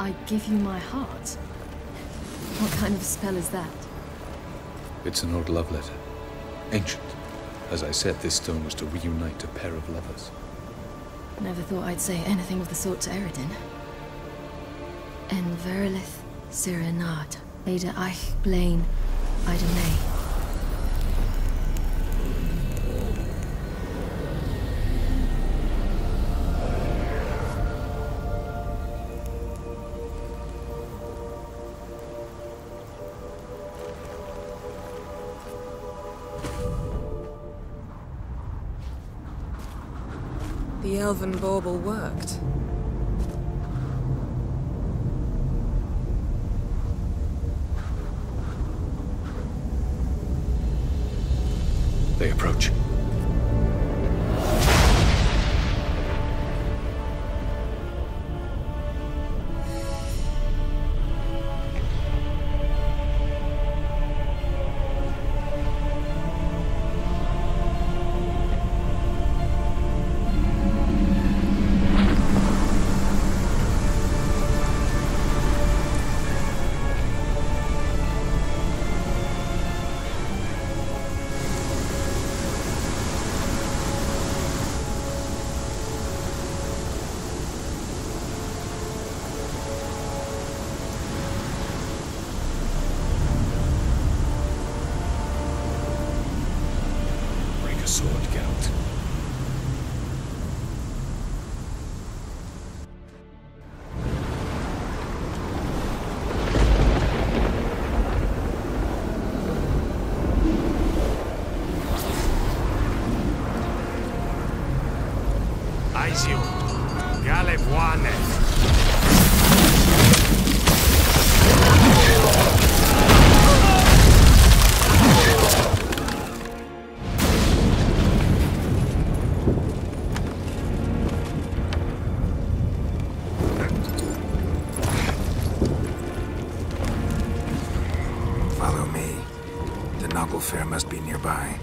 I give you my heart? What kind of spell is that? It's an old love letter. Ancient. As I said, this stone was to reunite a pair of lovers. Never thought I'd say anything of the sort to Eredin. En verilith Sirenad, Ada Eich Blaine, Ida May. The elven bauble worked. They approach. Sword, Geralt. Aizio, Galevuane. Follow me. The Naglfar must be nearby.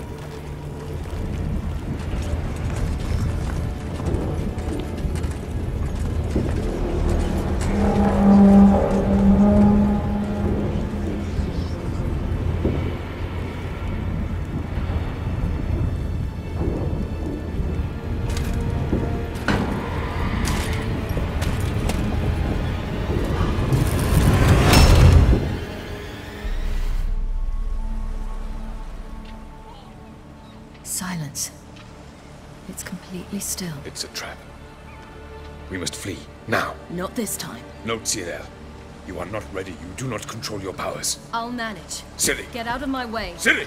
Silence. It's completely still. It's a trap. We must flee, now. Not this time. No, Cyril. You are not ready. You do not control your powers. I'll manage. Ciri! Get out of my way. Ciri!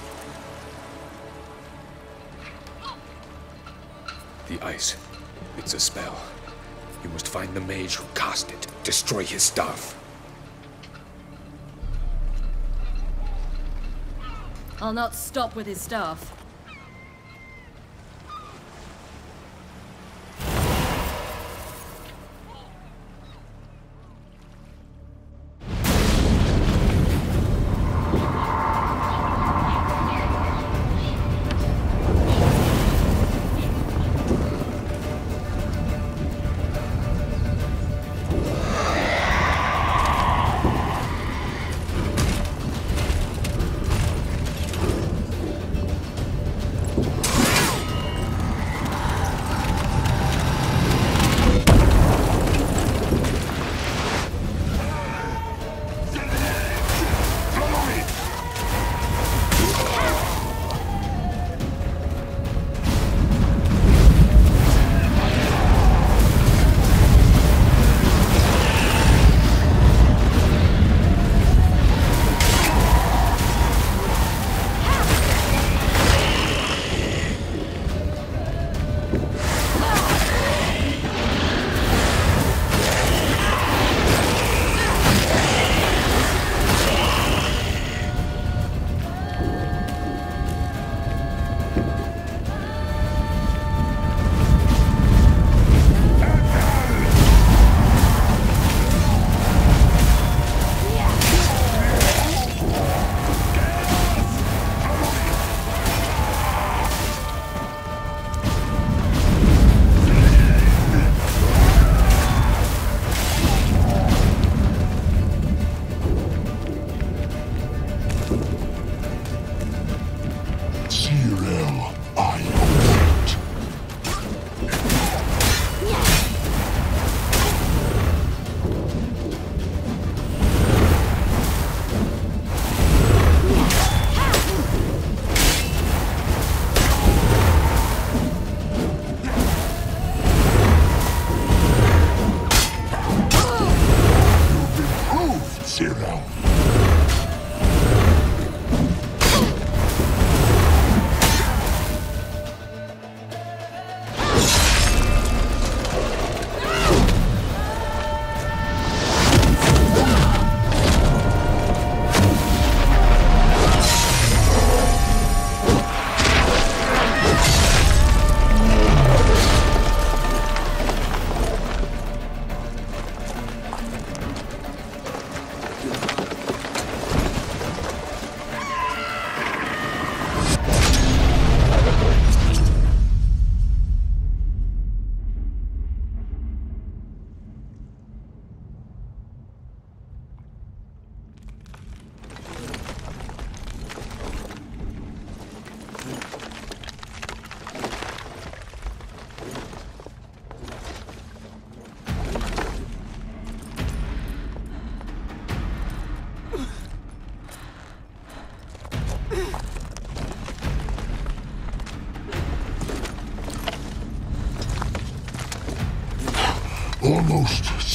The ice. It's a spell. You must find the mage who cast it. Destroy his staff. I'll not stop with his staff.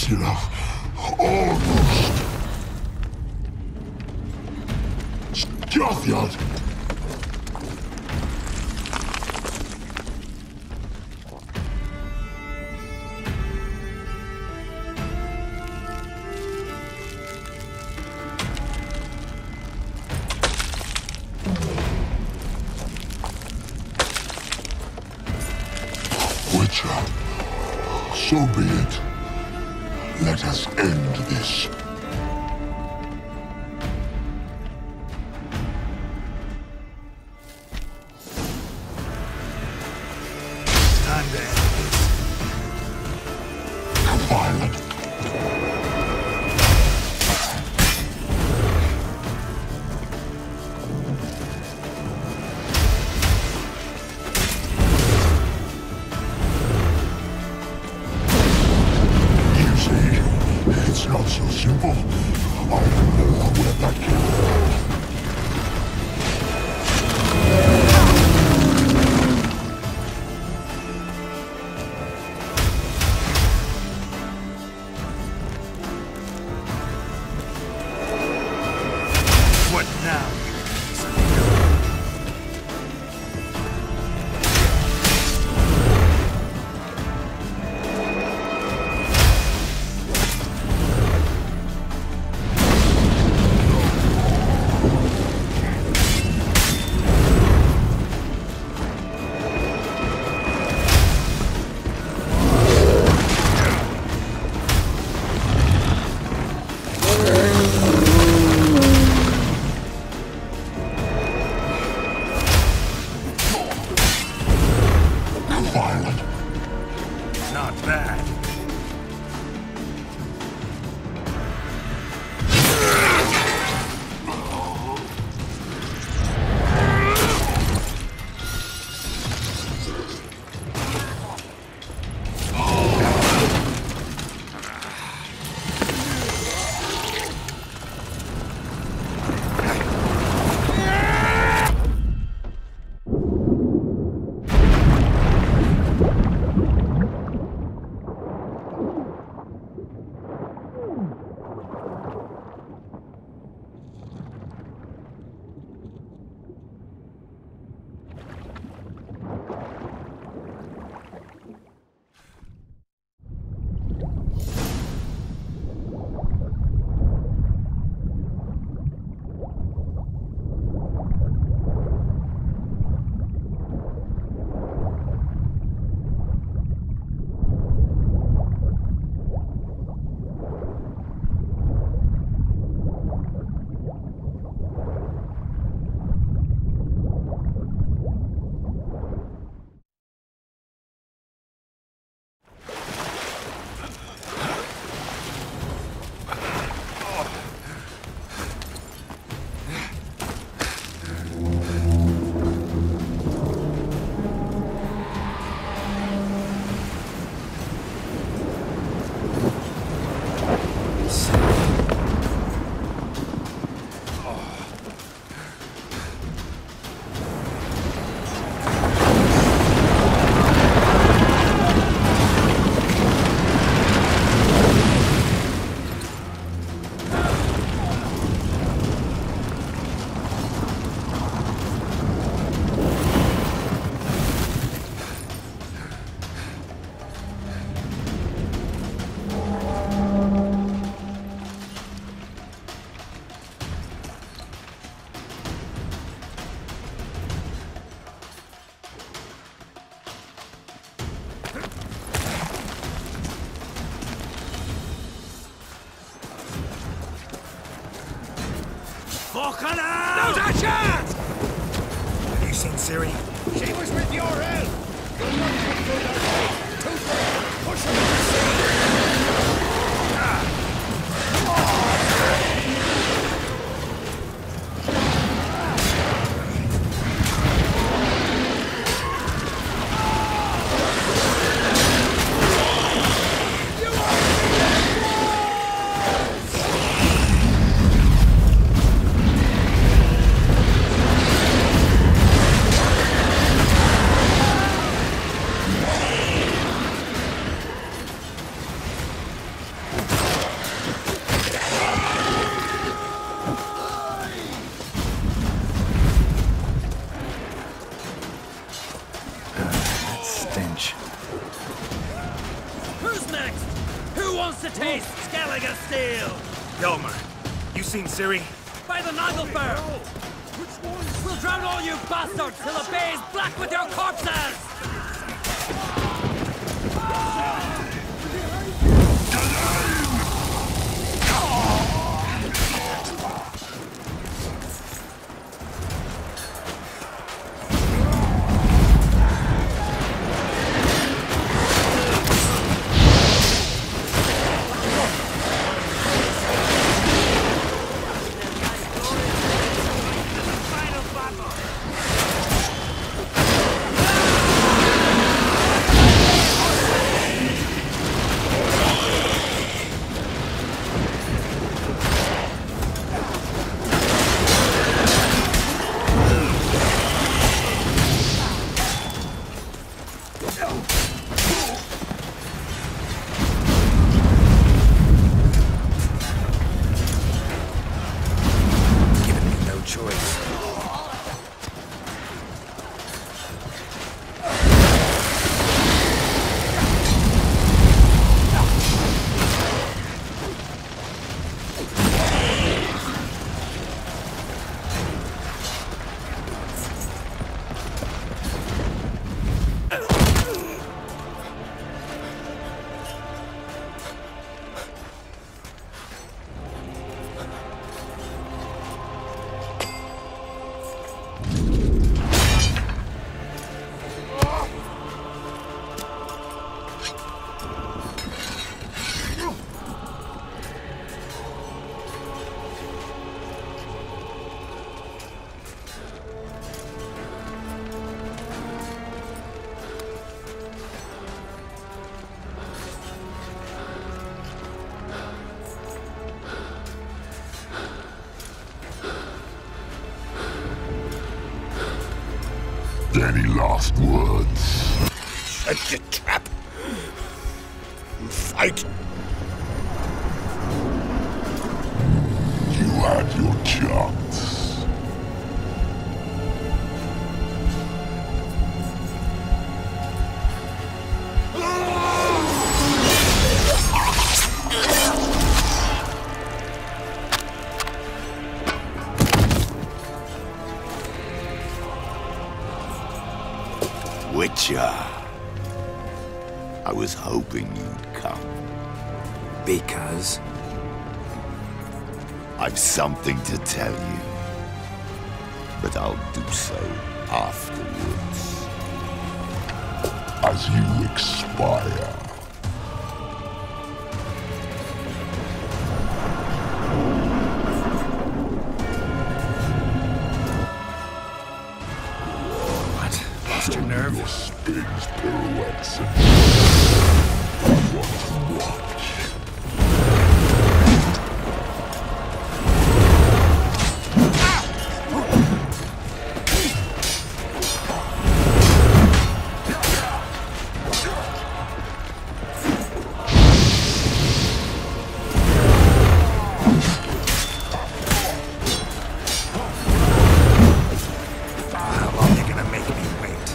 Close enough. Almost. Scathjad! Witcher, so be it. Let us end this. Time to end Violent. You see, it's not so simple. I don't know where that came from. What now? Violent. Not bad. Now's our chance! Have you seen Ciri? She was with your help! You'll not come through their way! Too far! Push them to the sea! steel! Yelmer, you seen Ciri? By the Nagelfar! We'll drown all you bastards till the bay is black with your corpses! Any last words? Shut your trap. Fight. You had your chance. Witcher. I was hoping you'd come. Because? I've something to tell you. But I'll do so afterwards. As you expire. Your nerve. Your spins, pirouettes, and I want to watch. How long are you gonna make me wait?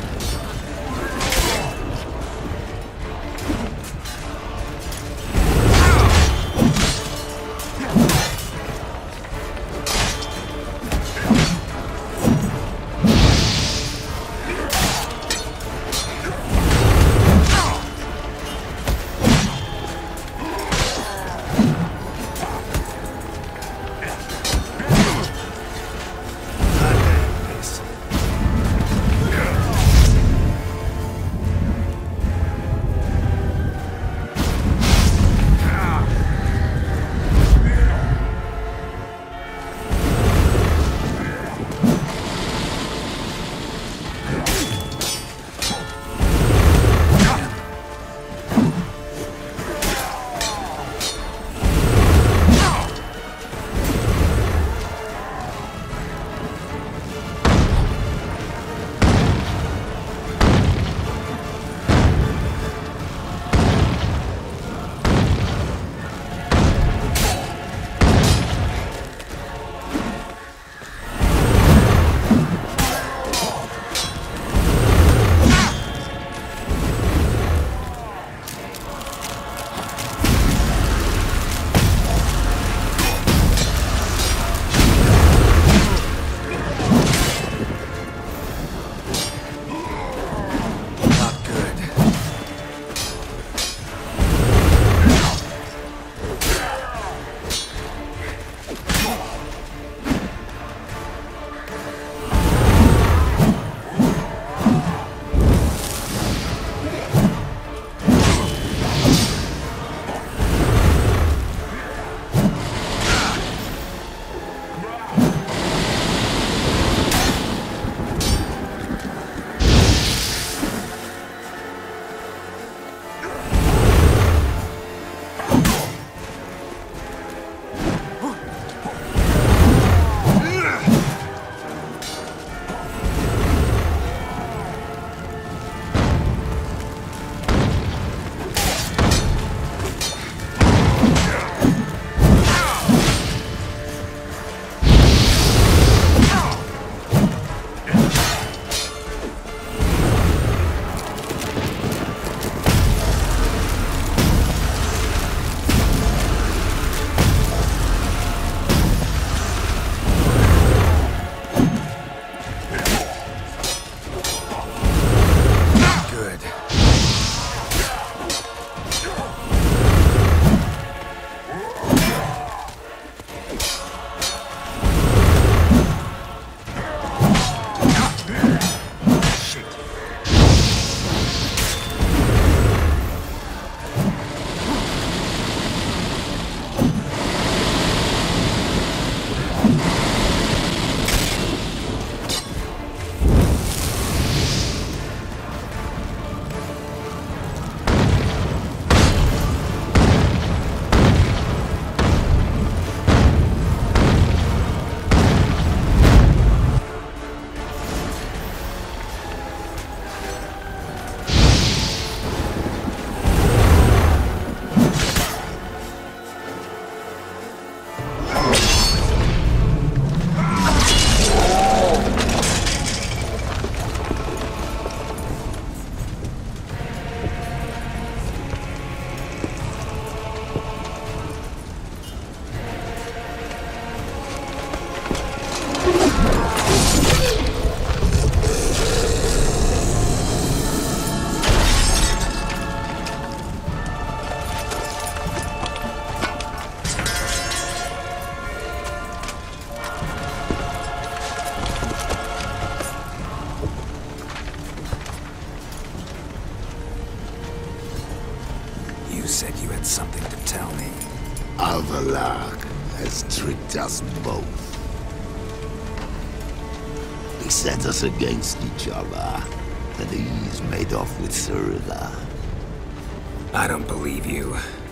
Alvalar has tricked us both. He set us against each other, and he's made off with Cyrilla. I don't believe you.